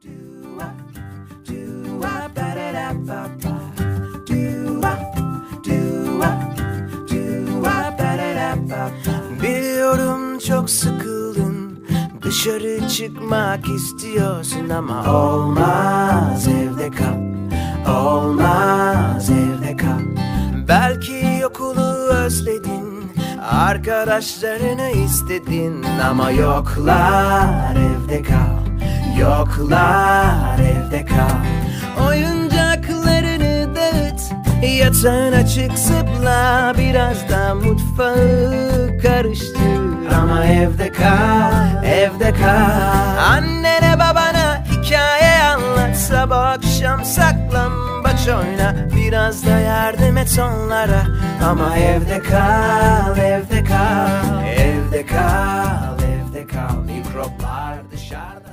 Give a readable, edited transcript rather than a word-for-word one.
Biliyorum çok sıkıldın, dışarı çıkmak istiyorsun ama olmaz, evde kal. Olmaz, evde kal. Belki okulu özledin, arkadaşlarını istedin ama yoklar, evde kal. Yoklar, evde kal. Oyuncaklarını dağıt, yatağın açık zıpla, biraz da mutfağı karıştır ama evde kal, evde kal. Annene babana hikaye anlat, sabah akşam saklambaç oyna, biraz da yardım et onlara ama evde kal, evde kal. Evde kal, evde kal. Mikroplar dışarıda.